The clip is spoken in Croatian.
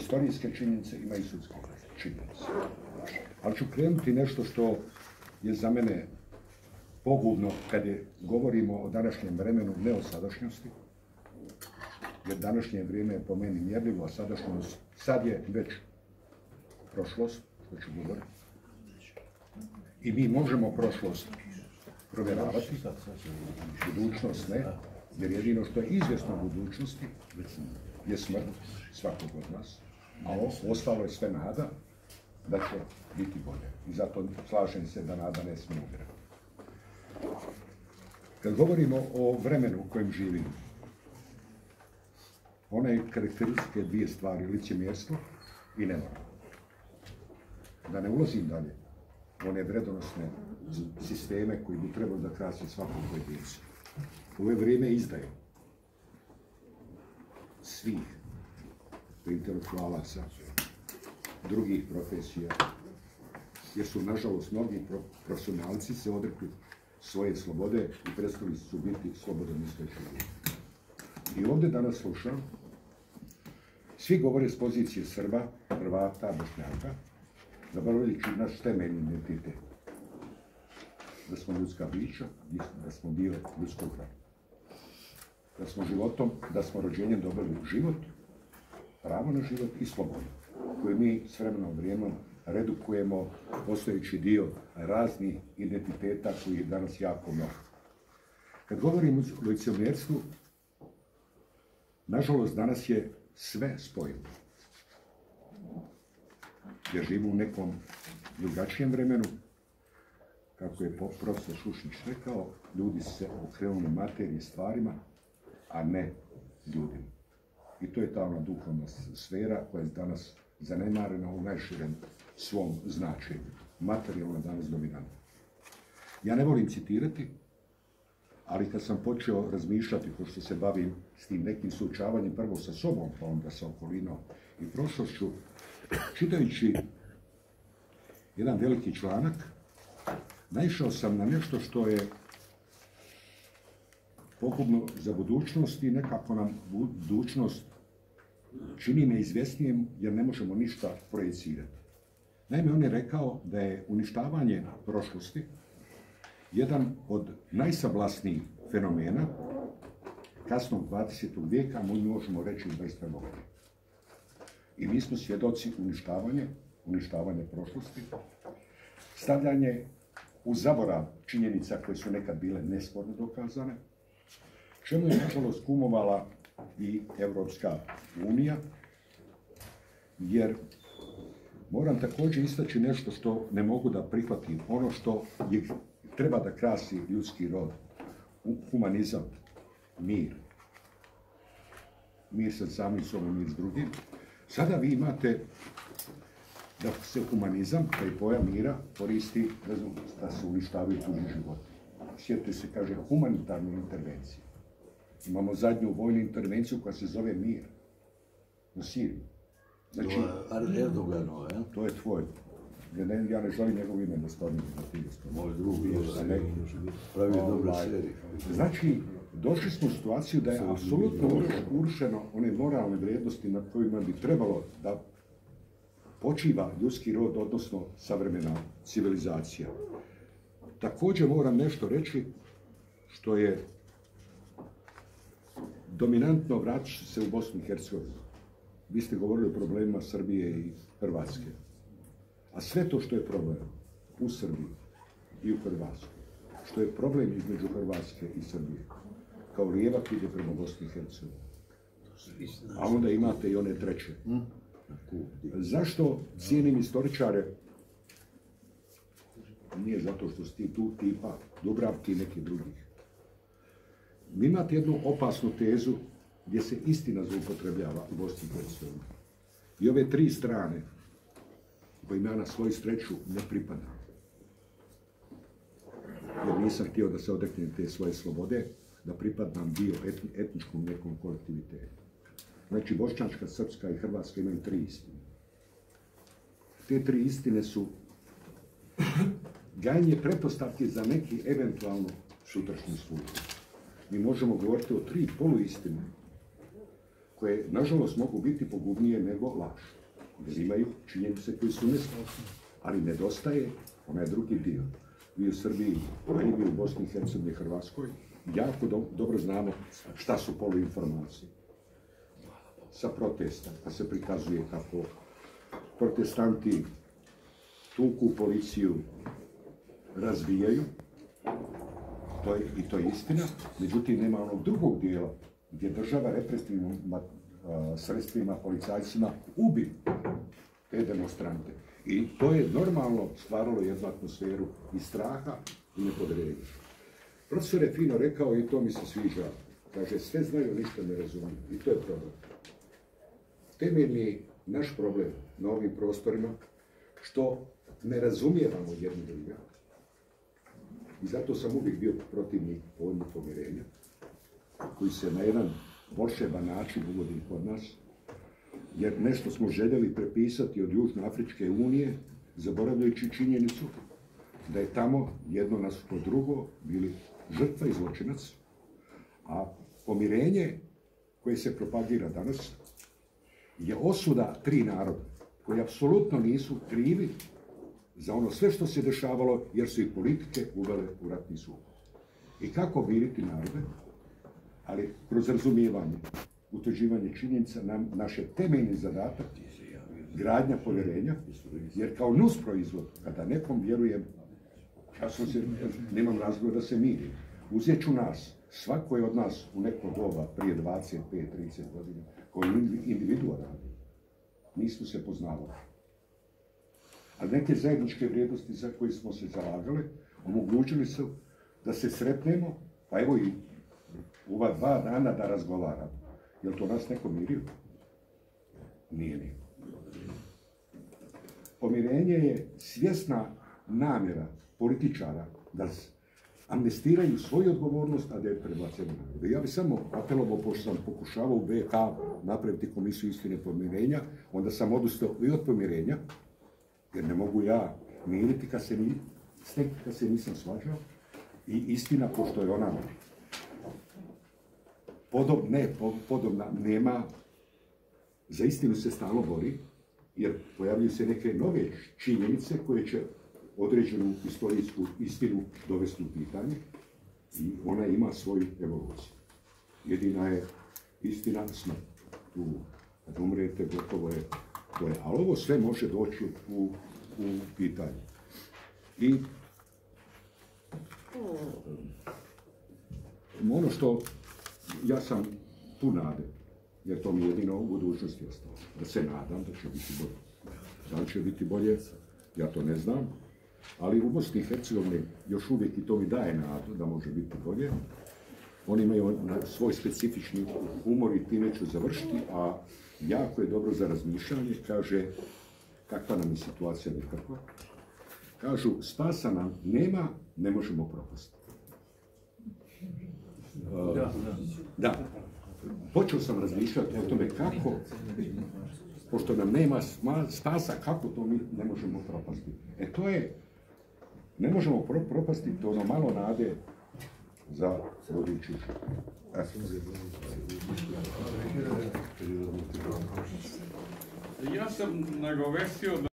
historijske činjenice, ima i sudske činjenice. Ali ću krenuti nešto što je za mene pogubno kad govorimo o današnjem vremenu, ne o sadašnjosti, jer današnje vrijeme je po meni mjerljivo, a sadašnjost sad je već prošlost, što ću govoriti. I mi možemo prošlost provjeravati, budućnost ne, jer jedino što je izvjesno u budućnosti je smrt svakog od nas, a ostalo je sve nada da će biti bolje. I zato slažem se da nada ne smije umirati. Kad govorimo o vremenu u kojem živimo, one karakteristike dvije stvari, licemjerstvo i nemoral. Da ne ulazim dalje, one vredonosne sisteme koji bi trebali da krase svakog pojedinca. Ovo je vrijeme izdaje svih intelektualaca, drugih profesija, jer su, nažalost, mnogi profesionalci se odrekli svoje slobode i prestali su biti slobodan misleći ljudi. I ovdje danas slušam, svi govore s pozicije Srba, Hrvata, Bošnjaka, zaboravljajući naš temeljni identitet. Da smo ljudska bića, da smo dio ljudskog roda. Da smo životom, da smo rođenjem dobili život, pravo na život i slobodu, koju mi s vremenom vrijedom redukujemo postojeći dio raznih identiteta koji je danas jako mnogo. Kad govorim o licemjerstvu, nažalost danas je sve spojeno. Jer živimo u nekom drugačijem vremenu, kako je profesor Šušnić rekao, ljudi se okrenuli materiji stvarima, a ne ljudima. I to je ta ona duhovna sfera koja je danas zanemarena u najširem svom značenju. Materijalno je danas dominantna. Ja ne volim citirati, ali kad sam počeo razmišljati, pošto se bavim s tim nekim suočavanjem, prvo sa sobom, pa onda sa okolinom i prošlošću, čitajući jedan veliki članak, naišao sam na nešto što je pogubno za budućnost i nekako nam budućnost čini neizvjesnijem jer ne možemo ništa projecirati. Naime, on je rekao da je uništavanje prošlosti jedan od najsablasnijih fenomena kasnog 20. vijeka, mi možemo reći 21. vijeka. I mi smo svjedoci uništavanja prošlosti, stavljanje u zaborav činjenica koje su nekad bile nesporno dokazane, čemu je nažalost kumovala i Evropska unija, jer moram također istaći nešto što ne mogu da prihvatim, ono što treba da krasi ljudski rod, humanizam, mir. Mir sa samim sobom, mir s drugim. Sada vi imate da se humanizam, pa i pojam mira, koristi da se uništavaju tuđi životi. Sjetite se, kaže, humanitarnu intervenciju. Imamo zadnju vojnu intervenciju koja se zove mir. U Siriji. Znači, Erdoganova, ja? To je tvoj. Ja ne želim njegov ime da stavim na tigost. Moj drugi je pravi dobre serije. Znači, došli smo u situaciju da je apsolutno urušeno one moralne vrijednosti na kojima bi trebalo da počiva ljudski rod, odnosno savremena civilizacija. Također moram nešto reći što je dominantno, vratit se u Bosnu i Hercegovinu. Vi ste govorili o problemima Srbije i Hrvatske. A sve to što je problem u Srbiji i u Hrvatskoj, što je problem između Hrvatske i Srbije, kao lijevak ide prema Bosni i Hercegovini. A onda imate i one treće. Zašto cijenim istoričare? Nije zato što si tu tipa Dubravki i neki drugih. Vi imate jednu opasnu tezu gdje se istina zloupotrebljava u Bosni i Hercegovini. I ove tri strane, kojima ja na svoju sreću ne pripadam, jer nisam htio da se odreknem te svoje slobode, da pripadam dio etničkom nekom kolektivitetu. Znači, bošnjačka, srpska i hrvatska imaju tri istine. Te tri istine su gajanje pretpostavke za neki eventualno sutrašnji slučaj. Mi možemo govoriti o tri poluistine, koje, nažalost, mogu biti pogubnije nego laž. Jer imaju činjenice koje su nesposobne. Ali nedostaje onaj drugi dio. Mi u Srbiji, a i mi u Bosni i Hercegovini, Hrvatskoj, jako dobro znamo šta su poluinformacije. Sa protesta, pa se prikazuje kako protestanti tuku policiju, razbijaju, to je istina, međutim nema onog drugog dijela gdje država represivnim sredstvima, policajcima ubi te demonstrante. I to je normalno stvaralo jednu atmosferu i straha i nepoverenja. Profesor je fino rekao i to mi se sviđa. Kaže, sve znaju, ništa ne razumiju. I to je problem. Temeljni naš problem na ovim prostorima što ne razumijevamo jedni druga. I zato sam uvijek bio protivnik pojmu pomirenja, koji se na jedan volšeban način uvodi kod nas, jer nešto smo željeli prepisati od Južnoafričke unije, zaboravljajući činjenicu da je tamo jedno nasuprot drugo bili žrtva i zločinac, a pomirenje koje se propagira danas je osuda 3 naroda koji apsolutno nisu krivi za ono sve što se dešavalo, jer su i politike uvele u ratni sukob. I kako miriti narode? Ali kroz razumijevanje, utvrđivanje činjenica, naš je temeljni zadatak gradnja povjerenja, jer kao nusproizvod, kada nekom vjerujem, nemam razloga da se mirim. Uzet ću nas, svako je od nas u neko doba, prije 25-30 godina, koji individua radi. Nismo se poznavali. Ali neke zajedničke vrijednosti za koje smo se zalagali, omogućili su da se sretnemo, pa evo i u ova 2 dana da razgovaramo. Je li to nas neko mirio? Nije niko. Pomirenje je svjesna namjera političara da amnestiraju svoju odgovornost, a da je prebace na narode. Ja bih samo apelovao, pošto sam pokušavao u BiH napraviti komisiju istine pomirenja, onda sam odustao i od pomirenja, jer ne mogu ja miriti kad se nisam svađao. I istina, pošto je ona podobna, nema, za istinu se stalno bori, jer pojavljuju se neke nove činjenice koje će određenu istorijsku istinu dovesti u pitanje i ona ima svoju evoluciju. Jedina je istina smrt. Kad umrete, gotovo je to je. Ali ovo sve može doći u pitanje. I ono što ja sam tu nade, jer to mi je jedino u budućnosti ostalo. Da se nadam da će biti bolje. Da li će biti bolje, ja to ne znam. Ali u Bosni i Hercegovini još uvijek i to mi daje nadu da može biti bolje. Oni imaju svoj specifični humor i time ću završiti, a jako je dobro za razmišljanje. Kaže, kakva nam je situacija nekakva. Kažu, spasa nam nema, ne možemo propasti. Da. Počeo sam razmišljati o tome kako, pošto nam nema spasa, kako to mi ne možemo propasti. To je, ne možemo propasti, to ono malo nade za budući. Ja sam nagovestio